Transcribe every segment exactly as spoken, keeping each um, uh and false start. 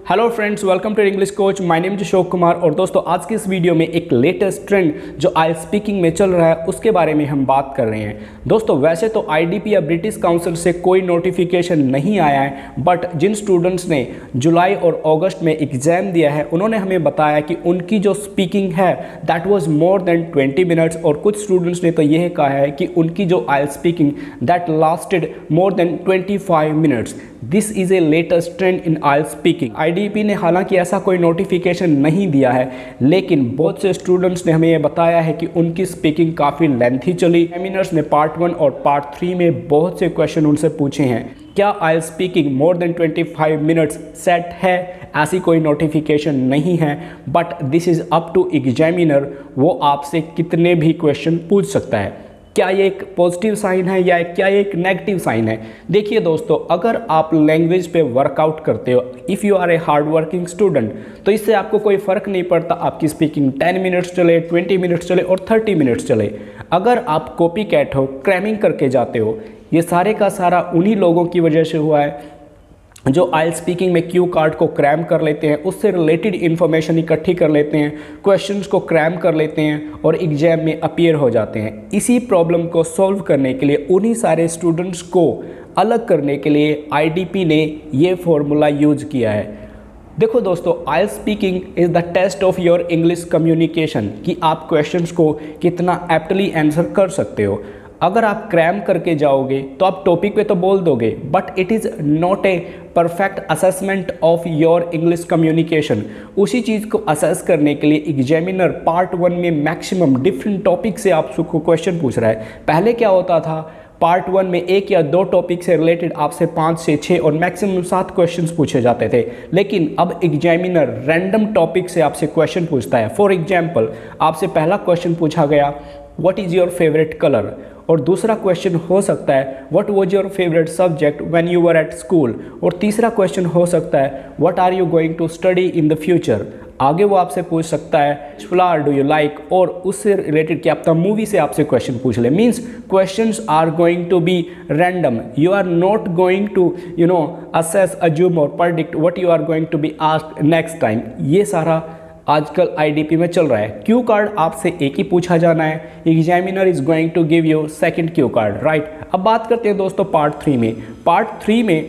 Hello friends, welcome to English coach. My name is Ashok Kumar. और दोस्तों, आज की इस वीडियो में एक लेटेस्ट ट्रेंड जो आइल्स स्पीकिंग में चल रहा है उसके बारे में हम बात कर रहे हैं। दोस्तों, वैसे तो आईडीपी या ब्रिटिश काउंसिल से कोई नोटिफिकेशन नहीं आया है, बट जिन स्टूडेंट्स ने जुलाई और अगस्त में एग्जाम दिया है उन्होंने हमें बताया कि उनकी जो स्पीकिंग है that was more than twenty minutes. और कुछ स्टूडेंट्स ने तो यह कहा है कि उनकी जो IELTS speaking that lasted more than twenty five minutes. This is a latest trend in IELTS speaking. IDP ने हालांकि ऐसा कोई नोटिफिकेशन नहीं दिया है, लेकिन बहुत से स्टूडेंट्स ने हमें यह बताया है कि उनकी स्पीकिंग काफ़ी लेंथी चली। एग्जामिनर्स ने पार्ट वन और पार्ट थ्री में बहुत से क्वेश्चन उनसे पूछे हैं। क्या IELTS speaking more than twenty five minutes set है? ऐसी कोई नोटिफिकेशन नहीं है, but this is up to examiner. वो आपसे कितने भी क्वेश्चन पूछ सकता है। क्या ये एक पॉजिटिव साइन है या क्या ये एक नेगेटिव साइन है? देखिए दोस्तों, अगर आप लैंग्वेज पे वर्कआउट करते हो, if you are a hard working student, तो इससे आपको कोई फ़र्क नहीं पड़ता आपकी स्पीकिंग टेन मिनट्स चले, ट्वेंटी मिनट्स चले और थर्टी मिनट्स चले। अगर आप कॉपी कैट हो, क्रैमिंग करके जाते हो, ये सारे का सारा उन्हीं लोगों की वजह से हुआ है जो आइल्स स्पीकिंग में क्यू कार्ड को क्रैम कर लेते हैं, उससे रिलेटेड इन्फॉर्मेशन इकट्ठी कर लेते हैं, क्वेश्चंस को क्रैम कर लेते हैं और एग्जाम में अपीयर हो जाते हैं। इसी प्रॉब्लम को सॉल्व करने के लिए, उन्हीं सारे स्टूडेंट्स को अलग करने के लिए आईडीपी ने ये फॉर्मूला यूज किया है। देखो दोस्तों, IELTS speaking is the test of your English communication, कि आप क्वेश्चंस को कितना एप्टली आंसर कर सकते हो। अगर आप क्रैम करके जाओगे तो आप टॉपिक पे तो बोल दोगे, but it is not a perfect assessment of your English communication. उसी चीज़ को असेस करने के लिए एग्जामिनर पार्ट वन में मैक्सिमम डिफरेंट टॉपिक से आपको क्वेश्चन पूछ रहा है। पहले क्या होता था, पार्ट वन में एक या दो टॉपिक से रिलेटेड आपसे पाँच से छः और मैक्सिमम सात क्वेश्चंस पूछे जाते थे, लेकिन अब एग्जामिनर रैंडम टॉपिक से आपसे क्वेश्चन पूछता है। फॉर एग्जाम्पल, आपसे पहला क्वेश्चन पूछा गया what is your favourite colour, और दूसरा क्वेश्चन हो सकता है what was your favourite subject when you were at school, और तीसरा क्वेश्चन हो सकता है what are you going to study in the future. आगे वो आपसे पूछ सकता है फ्लावर डू यू लाइक, और उससे रिलेटेड क्या पता मूवी से आपसे क्वेश्चन पूछ ले। Means questions are going to be random. You are not going to you know assess, assume और predict what you are going to be asked next time. ये सारा आजकल आईडीपी में चल रहा है। क्यू कार्ड आपसे एक ही पूछा जाना है, examiner is going to give you second cue card, right. अब बात करते हैं दोस्तों पार्ट थ्री में। पार्ट थ्री में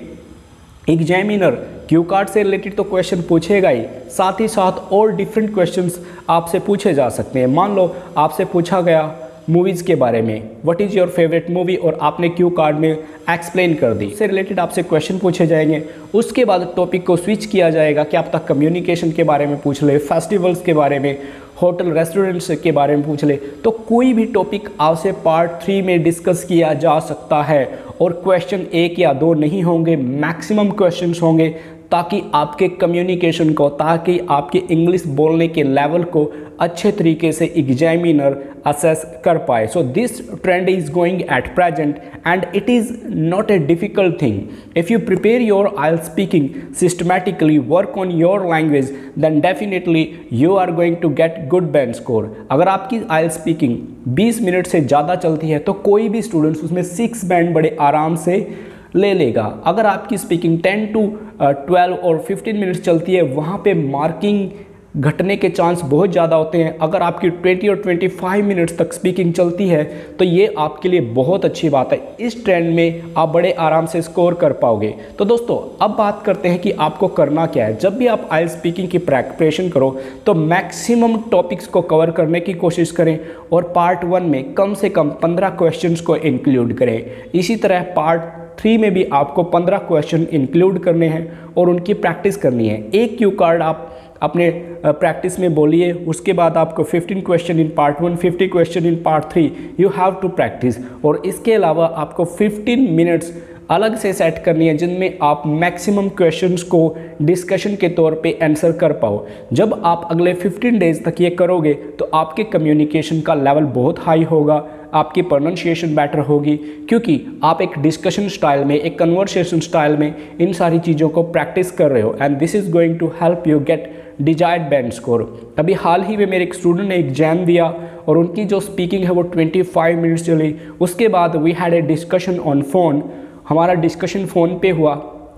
एग्जामिनर क्यू कार्ड से रिलेटेड तो क्वेश्चन पूछेगा ही, साथ ही साथ और डिफरेंट क्वेश्चंस आपसे पूछे जा सकते हैं। मान लो आपसे पूछा गया मूवीज़ के बारे में, what is your favourite movie, और आपने क्यू कार्ड में एक्सप्लेन कर दी। इससे रिलेटेड आपसे क्वेश्चन पूछे जाएंगे। उसके बाद टॉपिक को स्विच किया जाएगा कि आप तक कम्युनिकेशन के बारे में पूछ ले, फेस्टिवल्स के बारे में, होटल रेस्टोरेंट्स के बारे में पूछ ले। तो कोई भी टॉपिक आपसे पार्ट थ्री में डिस्कस किया जा सकता है, और क्वेश्चन एक या दो नहीं होंगे, मैक्सिमम क्वेश्चंस होंगे, ताकि आपके कम्युनिकेशन को, ताकि आपके इंग्लिश बोलने के लेवल को अच्छे तरीके से एग्जामिनर असेस कर पाए। So this trend is going at present and it is not a difficult thing. If you prepare your IELTS speaking systematically, work on your language, then definitely you are going to get good band score. अगर आपकी आइल्स speaking बीस minute से ज़्यादा चलती है तो कोई भी स्टूडेंट्स उसमें सिक्स बैंड बड़े आराम से ले लेगा। अगर आपकी स्पीकिंग टेन टू ट्वेल्व और फिफ्टीन मिनट्स चलती है, वहाँ पे मार्किंग घटने के चांस बहुत ज़्यादा होते हैं। अगर आपकी ट्वेंटी और ट्वेंटी फाइव मिनट्स तक स्पीकिंग चलती है तो ये आपके लिए बहुत अच्छी बात है। इस ट्रेंड में आप बड़े आराम से स्कोर कर पाओगे। तो दोस्तों, अब बात करते हैं कि आपको करना क्या है। जब भी आप आइल्स स्पीकिंग की प्रिपरेशन करो तो मैक्सिमम टॉपिक्स को कवर करने की कोशिश करें, और पार्ट वन में कम से कम पंद्रह क्वेश्चंस को इंक्लूड करें। इसी तरह पार्ट थ्री में भी आपको पंद्रह क्वेश्चन इंक्लूड करने हैं और उनकी प्रैक्टिस करनी है। एक क्यू कार्ड आप अपने प्रैक्टिस में बोलिए, उसके बाद आपको fifteen question in part one, fifty question in part three, you have to practise. और इसके अलावा आपको फिफ्टीन मिनट्स अलग से सेट करनी है जिनमें आप मैक्सिमम क्वेश्चंस को डिस्कशन के तौर पे आंसर कर पाओ। जब आप अगले फिफ्टीन डेज तक ये करोगे तो आपके कम्युनिकेशन का लेवल बहुत हाई होगा, आपकी प्रोनाउंसिएशन बेटर होगी, क्योंकि आप एक डिस्कशन स्टाइल में, एक कन्वर्सेशन स्टाइल में इन सारी चीज़ों को प्रैक्टिस कर रहे हो, and this is going to help you get desired band score. अभी हाल ही में मेरे एक स्टूडेंट ने एग्जाम दिया और उनकी जो स्पीकिंग है वो ट्वेंटी फाइव मिनट्स चली। उसके बाद we had a discussion on phone, हमारा डिस्कशन फ़ोन पे हुआ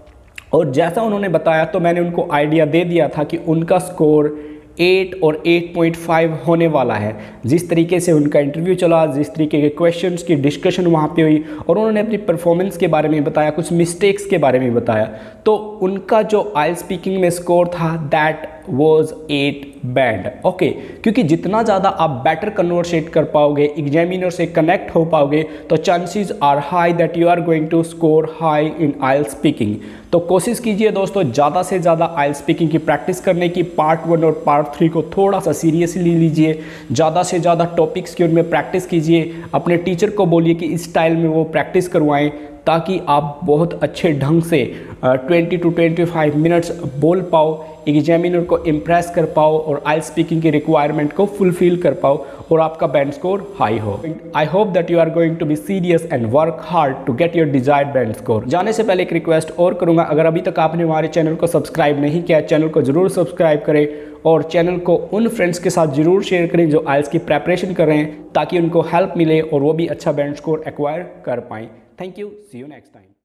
और जैसा उन्होंने बताया तो मैंने उनको आइडिया दे दिया था कि उनका स्कोर एट और एट पॉइंट फाइव होने वाला है। जिस तरीके से उनका इंटरव्यू चला, जिस तरीके के क्वेश्चंस की डिस्कशन वहाँ पे हुई और उन्होंने अपनी परफॉर्मेंस के बारे में बताया, कुछ मिस्टेक्स के बारे में बताया, तो उनका जो आइल्स स्पीकिंग में स्कोर था that was eight band. Okay, क्योंकि जितना ज़्यादा आप बेटर कन्वर्सेट कर पाओगे, एग्जामिनर से कनेक्ट हो पाओगे, तो chances are high that you are going to score high in IELTS speaking. तो कोशिश कीजिए दोस्तों ज़्यादा से ज़्यादा आइल्स स्पीकिंग की प्रैक्टिस करने की। पार्ट वन और पार्ट थ्री को थोड़ा सा सीरियसली लीजिए, ज़्यादा से ज़्यादा टॉपिक्स की उनमें प्रैक्टिस कीजिए। अपने टीचर को बोलिए कि इस स्टाइल में वो प्रैक्टिस करवाएं ताकि आप बहुत अच्छे ढंग से twenty to twenty five minutes बोल पाओ, एग्जामिनर को इम्प्रेस कर पाओ और आइल्स स्पीकिंग की रिक्वायरमेंट को फुलफिल कर पाओ और आपका बैंड स्कोर हाई हो। I hope that you are going to be serious and work hard to get your desired band score. जाने से पहले एक रिक्वेस्ट और करूंगा, अगर अभी तक आपने हमारे चैनल को सब्सक्राइब नहीं किया, चैनल को जरूर सब्सक्राइब करें और चैनल को उन फ्रेंड्स के साथ जरूर शेयर करें जो आइल्स की प्रेपरेशन कर रहे हैं, ताकि उनको हेल्प मिले और वो भी अच्छा बैंड स्कोर एक्वायर कर पाएँ। Thank you, see you next time.